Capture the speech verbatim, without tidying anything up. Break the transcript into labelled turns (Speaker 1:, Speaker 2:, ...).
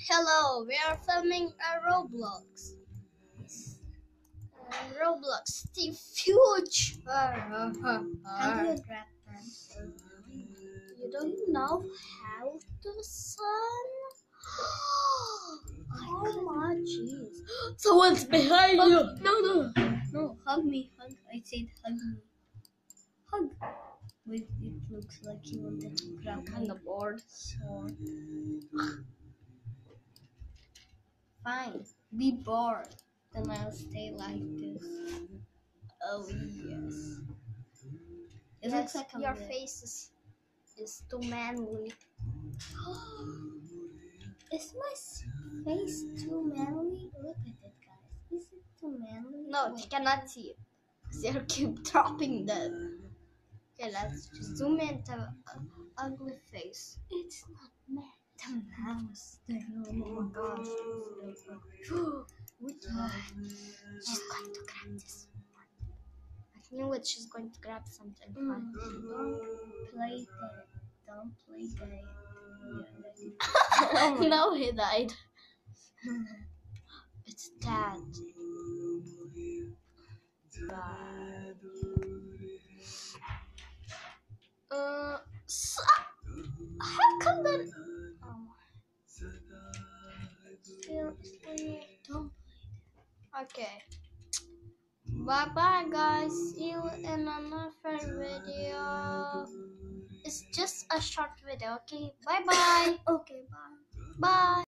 Speaker 1: Hello, we are filming a Roblox. Uh, Roblox, the future.
Speaker 2: Can you grab them?
Speaker 1: You don't know how to sun? Oh my jeez. Someone's behind
Speaker 2: Oh,
Speaker 1: you.
Speaker 2: no, no, no. Hug me, hug. I said hug me. Hug. Wait, it looks like you wanted to grab
Speaker 1: I'm kind of bored.
Speaker 2: sword. Fine, be bored. Then I'll stay like this. Oh yes. It
Speaker 1: Yes,
Speaker 2: looks like I'm
Speaker 1: your
Speaker 2: dead.
Speaker 1: face is, is too manly.
Speaker 2: Is my s- face too manly? Look at it, guys. Is it too manly?
Speaker 1: No,
Speaker 2: Wait.
Speaker 1: you cannot see it. Because you keep dropping them. Okay, let's just zoom into an ugly face.
Speaker 2: It's not man.
Speaker 1: The mouse.
Speaker 2: Oh my gosh.
Speaker 1: Which one? She's going to grab this one. I knew it. She's going to grab something fun.
Speaker 2: Mm, don't play that. Don't play that.
Speaker 1: Oh no, he died. It's dad. Uh, so, how come then? Oh. Seriously, don't play. Okay. Bye bye, guys. See you in another video. It's just a short video. Okay. Bye bye.
Speaker 2: Okay, bye.
Speaker 1: Bye.